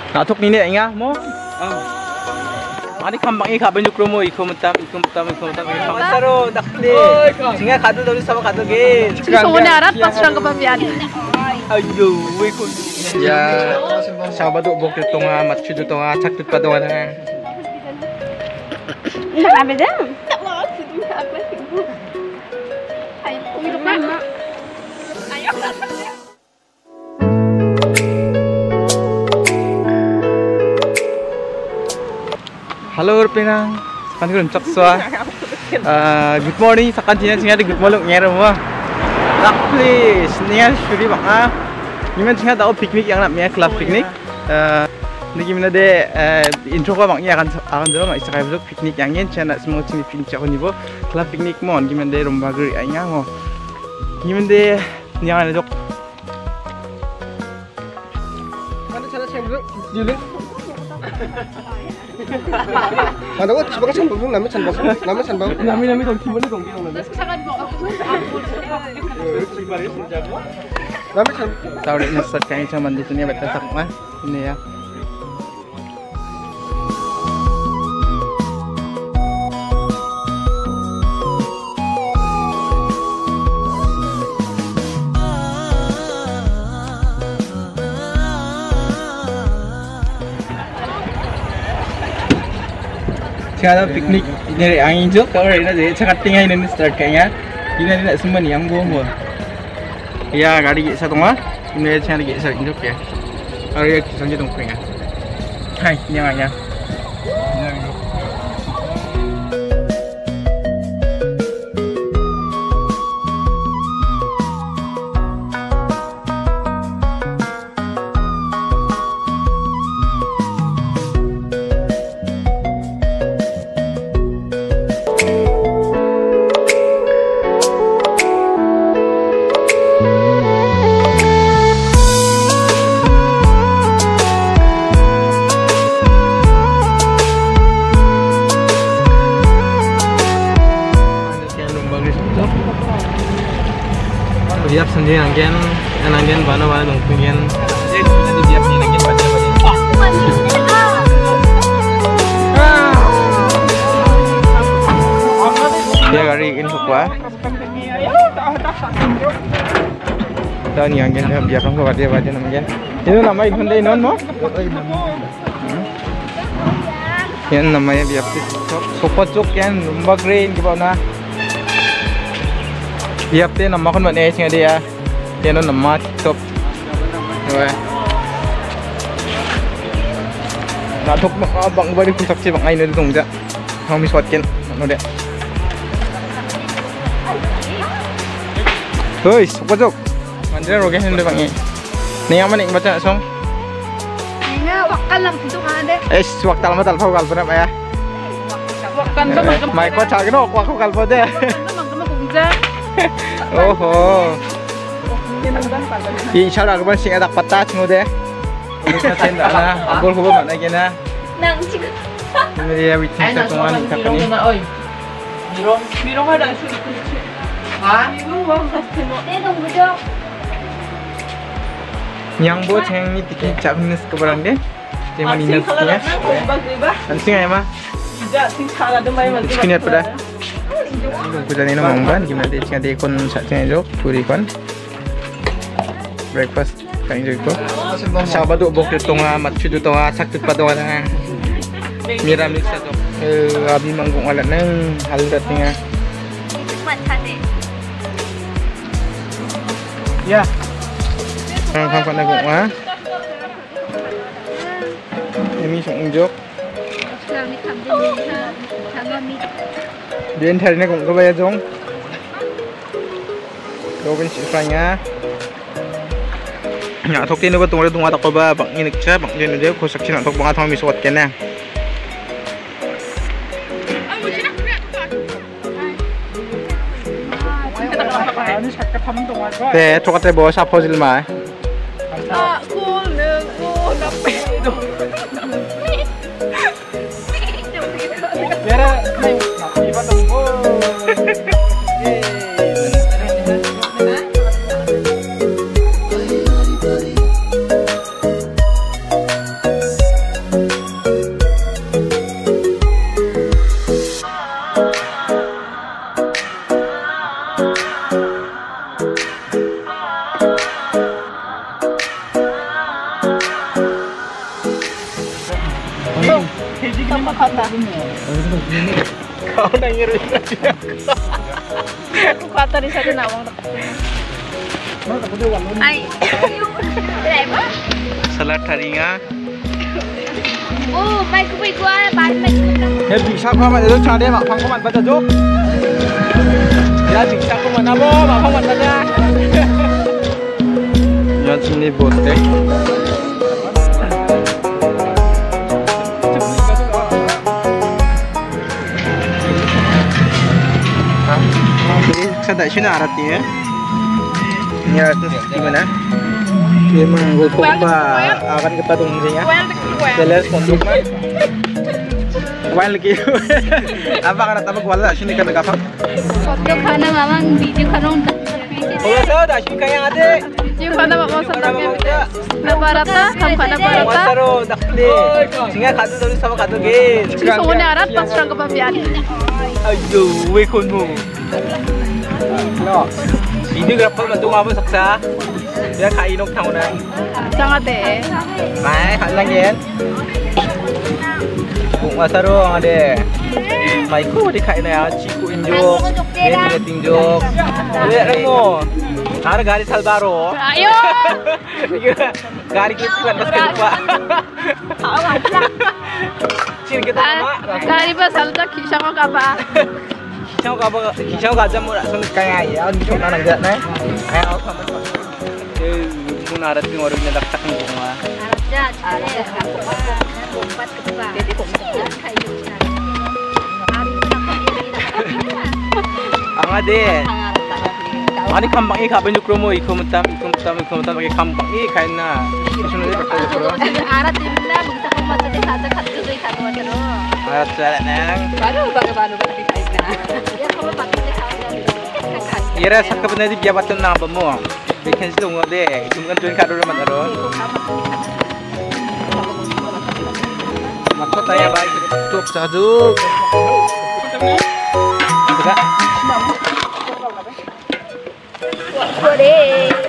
Natuk ni ni inga mo. Mari kambang i kaban yukro mo iko mutam. Saro dakle. Singa kado daw sama kado ge. Soalnya arat pas orang kebabian. Ayo, weko. Ya, sabado bok itu nga matchu itu nga cak tut pada wana. Nak apa dah? Tak mau, sudah aku sibuk. Ayo, hidup mana? Ayo. Halo Pinang, sekarang kita cak soa. Good morning, sekarang tinggal good morning nyer mo. Rak please, tinggal shuri bang. Gimana tinggal tahu piknik yang namanya club piknik. Ini gimana deh intro ko bang ya akan dulu mak istilahnya dulu piknik yang ini channel semua sini piknik aku nih bo club piknik mon gimana deh rumah geri ayah mo. Gimana deh yang ada dok. Mana cara saya dulu? Mana kok sebagai sanbau dong, namanya sanbau. Nami dong gimana dong Namanya sanbau. Tahu deh ngesot kayaknya cuma di sini betul tak mah ini ya. Sekarang piknik ini angin jok, kalau ini deh sangat tinggal ini start kayaknya. Ini tidak semua nih yang gombo. Ya, gari kita satu mah, ini cara kita jok ya. Kalau ya kita lanjut dong kayaknya. Hai, nyanganya. Biap sendiri angin bana dong pengen. Jadi biap ni angin baca. Dia gari ini sukwa. Tahu ni angin biap orang baca namanya. Itu namanya Hyundai non mo? Yan namanya biap support jok yan lumba green gimana? Biap deh nama kan mana sih dia? Dia nama top. Oke. Nah top bang baru kusak sih bang ini dong ja. Kami suatkan, mana deh? Hoi, apa jok? Mandiri roge hendak bang ini. Nih yang mana yang baca song? Ini wakal lang itu ada. Waktu lama talpau kalpo na ya. Wakal tu macam. Mai ko cakap no, aku kalpo deh. Oh, insya Allah kapan sih ada patah semua deh. Kita cendera na, gol gol mana gina. Nang cikgu. Ini dia bikin sesuatu ni kakak ni. Mirong ada sih. Hah? Mirong dong budok. Yang buat yang ni bikin cakap kebarang deh. Tema ni nasnya. Ansing ayam mah. Tidak, sing salah demai mesti. Sekian pada. Kuda ni nama mungkin gimana deh? Tinggal kon saja jok, puri kon. Breakfast kain jok. Sabado bok itu nga matchu itu nga sakit pada wana. Mira mix itu. Abi manggung alat neng hal datnya. Ya. Kapan nak gua? Ini song jok. Dia hari ni kung kaya jong. Gawin sifanya. Ya, thok tin ba tungre tunga ta ko ba bang inik cha bang jen de ko sakchi na thok bang athong mi sot ken na. Te thokate bo sa phojil ma. Cool ne, cool na pedo. Pero iba tunggo. Kapakata. Kau nangirin aja. Aku kata di sana nawang. Ay. Kenapa? Salad taringa. Oh, baik gua, baik. Ya bisa kau mana itu cari mak pang kau mana baca jok. Ya bisa kau mana bo, mak pang mana baca. Ya sini bote. Saya tak sini arat ni ya. Ini aratnya gimana? Memang gue coba akan kita tunggunya. Jelas untuk mana? Kual lagi. Apa kan tahu kual lah sini kan apa? Foto kana mamang video kana untuk. Kalau saya dah sini kayak ada. Video kana mamang sampai Nabarata, kam kana barata. Masaro dakle. Singa kado dulu sama kado gen. Soalnya arat pas orang kebabian. Ayo, wekonmu. No. Videographer mantu apa saksa? Dia kai nok tahu na. Sangat deh. Mai, halang gen. Bung Masaro ada. Mai ku di kai na ya, ciku injok, dia tinjok. Dia rengo. Har gari salbaro. Ayo. Gari kita kan mas keluar. Ciri kita nama. Gari pas salda kisah kau apa? Kisah kau aja murah sun kayak ya, ini cuma nangga nih. Ayo kamu. Munarat ni orang yang tak ni semua. Aja, cari empat ketua. Jadi ang ade. Ani kambang i kaban yukromo ikomutam pakai kambang i kain na. Sunod ni betul. Arat di mana? Bisa kau macam ni saja kat tu ikan macam tu. Arat jalan nang. Baru bagi kain na. Ya kau pakai ni kau. Ira sakka benar di jabatan na bamo. Bikin sih dong ade. Cuma tuin kado mana ro. Maksud saya baik tutup sajuk. Enggak. Boleh.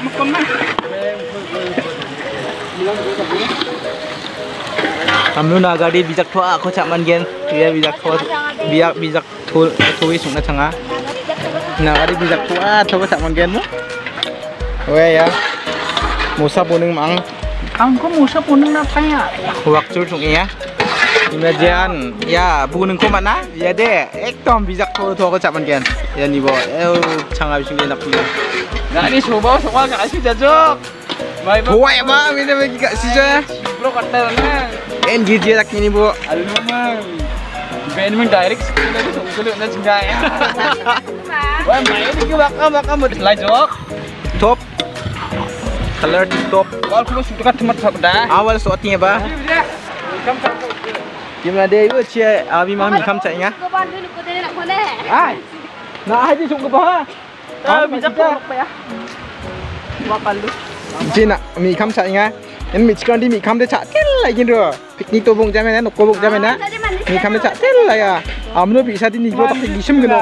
Kamu nak gadi bijak tua aku cak man gen. Dia bijak tua, bijak tuwi sungna canga. Nak gadi bijak tua, coba cak man gen mu. Weh ya. Musa puning mang. Angko musa puneng apa ya? Waktu sungai ya. Imagine ya bukunin ko mana? Ya deh, ekdom bijak tua aku cak man gen. Ya ni bo, canga bising gen aku. Nggak ini coba nggak sih jajok. Baik Tua ya ba, mina bagi kak sisa. bro katelnya. NGJ tak ini bu. Aduh memang. Ben memang direct dari sungguh na jengga ya. Wah main ini baka mau jok. Top. Color top. Kalau kamu sudah temat sabda. Awal soatnya ba. Gimana deh itu cia abi mami kam cak ingat? Kau bantu lu kau nak kau deh. Ay. Nah, hai sungguh ba. Bisa kurang ya. Bakal lu. Cina mi kam cak ingat? Yang mi cikon di mi kam de cak tel lagi ro. Piknik tobong jaman na, nokobong jaman na. Mi kam de cak tel lah ya. Amno bisa di nigro tak gisem geno.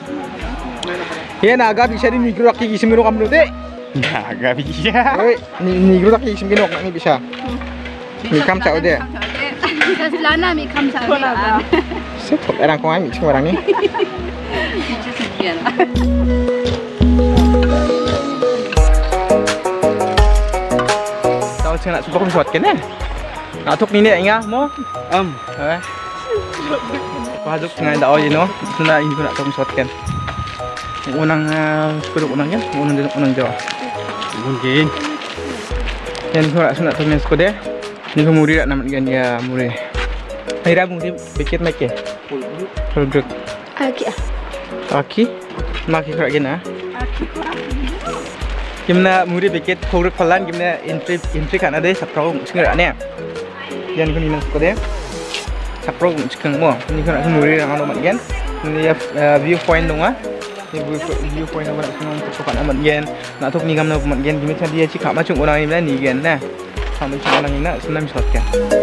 Ya naga bisa di nigro tak gisem geno amno de. Naga bisa. Nigro tak gisem geno nak ni bisa. Mi kam cak de. Selana mi kam sa. Sepot orang kau mi semua orang ni. Tahu saya nak cuba kau buat kena. Nak tuk ni ni ingat mo? Pahaduk dengan dah awal no. Sudah ini kau nak kau buat kan. Unang sepuluh unangnya, unang Jawa. Mungkin. Yang kau nak sunat tu ni sekolah. Ni kau muri nak nama dia muri. Hari Rabu dia bikin macam. Produk. Aki. Maki kau kena. Gimana muri bikin produk pelan gimana entry kan ada sapro sekarang ni. Yang kau ni nak sekolah. Sapro sekarang mo. Ni kau nak muri orang nama kan. Ni viewpoint dong ah. Ni viewpoint nama semua untuk kan nama kan. Nak tuk ni kau nama kan. Gimana dia cakap macam orang ini ni kan nah. Kamu cakap orang ini senang shot kan.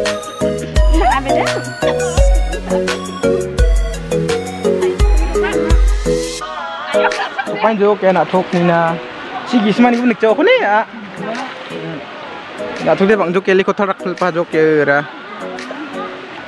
Kapan jauh kayak nak tuk ni na. Si gisman ni pun nak jauh ni ya. Nak tuk dia bang jauh kali kau tarak lepas jauh kira.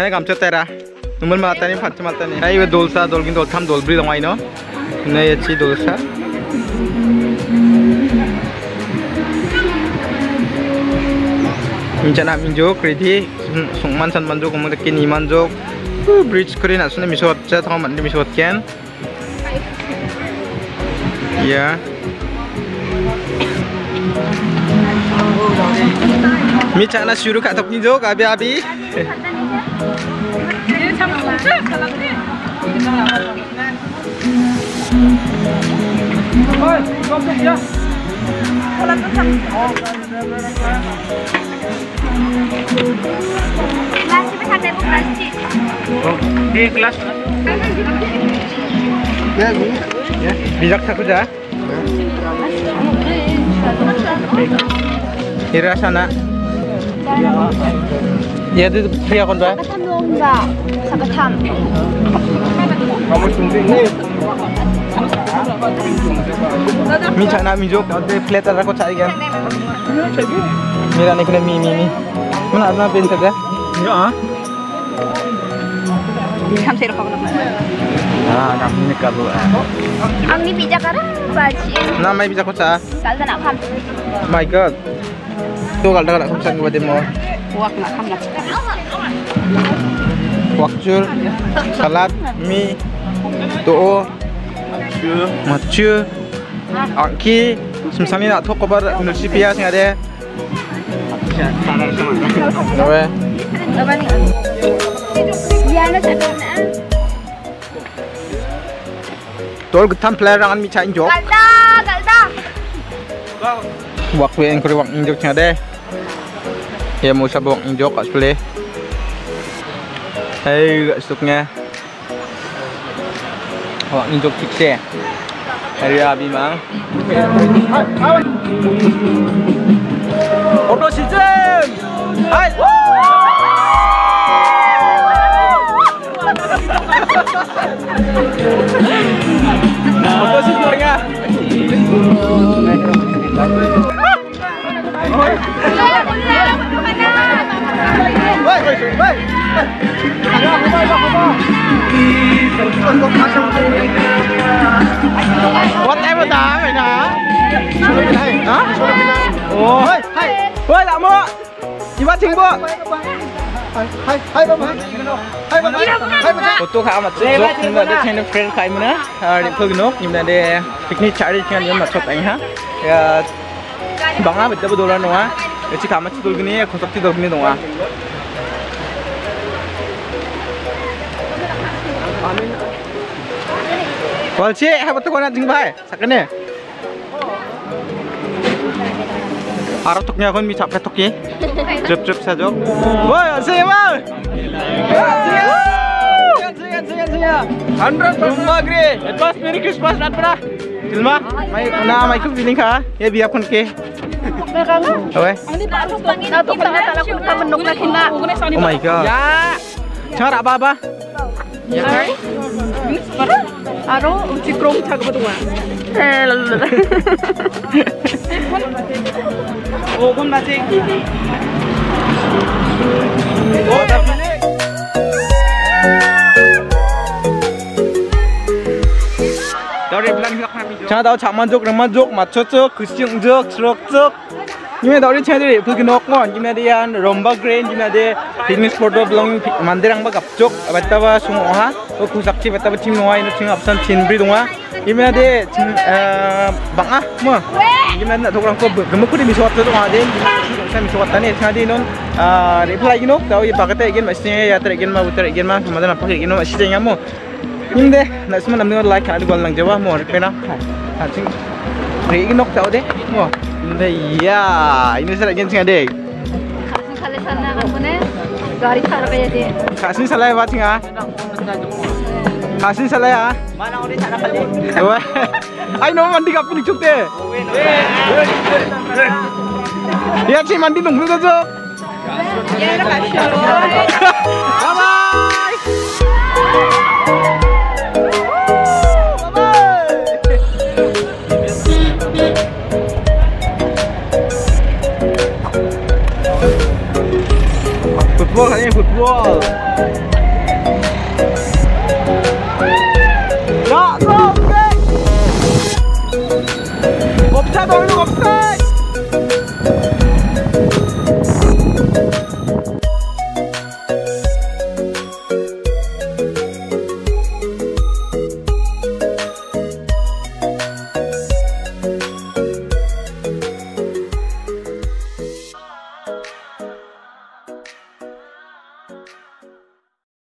Mana kamcet tera. Numel matani patch matani. Ayo dolsa dolgin doltham dolbri dong aino. Ini ya ci dolsa. Minjana minjok ready. Sungman san manjok kemudian kini manjok. Bridge keren asune misot cat thong mandi misot ken. Ya. Micana syuru kat top minjok abi. Kelas. Ya, Bijak aku dah. Ira sana. Ya itu pria kon ba? Sakatan dong enggak. Sakatan. kamu suntik nih. Mi chana mi jok ade plate ara ko chai gan. Mira ne kena mi. Mana adna pen sada? Ya. Kam sero ka na. Ah, kami ni kalu. Ang ni pija kara baci. Na mai bisa ko cha. Kalda nak kam. My god. Tu kalda kala kumsan ko demo. Wak nak kam nak. Wakjur, salad, mi, tuo, macu, angki, semsani nak thok kobar nasi pias ni ada. Nawe. Biar nak cakap na. Tol getam player rangan mi chain jok. Kalda. Waktu yang kuri wak injok ni ada. Ya mau sabok injok kat sebelah. Hei, kat stuknya. Wak injok cikse. Hari abi mang. Auto system. Hai. Auto systemnya. Whatever dah, mana? Hah? Oh, hoi, tak mau. Ibu cinggu. Hai bapa. Foto kah amat jok, ni ada channel friend kai mana? Hari pernok, ni ada piknik cari channel yang macam ni ha. Ya, bangga betul betul noa. Eci kamat betul gini, kontak betul gini noa. Walci, hai betul kau nak jingbai, sakene. Aratuknya kon mi capek toki. Trip saja. Woi, asik bang. Siap. 100 rumah gre. Advance Merry Christmas rat pernah. Filma, mai ku feeling kah? Ya biar kon ke. Oke. Oh my god. Ya. Cara apa? Ya. Aro uji krong cakap betul. Oh, kon masih. Oh, tapi ni. Jangan tahu cak manjuk, macocok, kucing jok, serok jok. Ini dari channel itu kita nokon, ini dia romba grain, ini dia fitness photo belong mandirang bagap jok, betapa semua ha, kusakci betapa cing noa ini cing absen cing beri doa. Ini dia bang ah, mah. Ini dia nak orang kau gemuk tu miswat tu ada, saya miswat tani, saya di non reply gini, tahu ya pakai tu, masih ya terigin mah, terigin mah, kemudian apa gini masih jangan mu. Ini deh, nak semua namanya like ada gol lang Jawa, mau kena, cing, terigin nok tahu deh, mu. Ini ya, ini saya lagi cing ada. Kasih salah sana kamu ni, gari cara kaya dia. Kasih salah apa cing ah? Kasih salah ya? Mana orang cara kali? Ay no mandi kapin cuk deh. Ya cing mandi nunggu tu cuk. Ya nak kasih. Bye bye. football katanya football.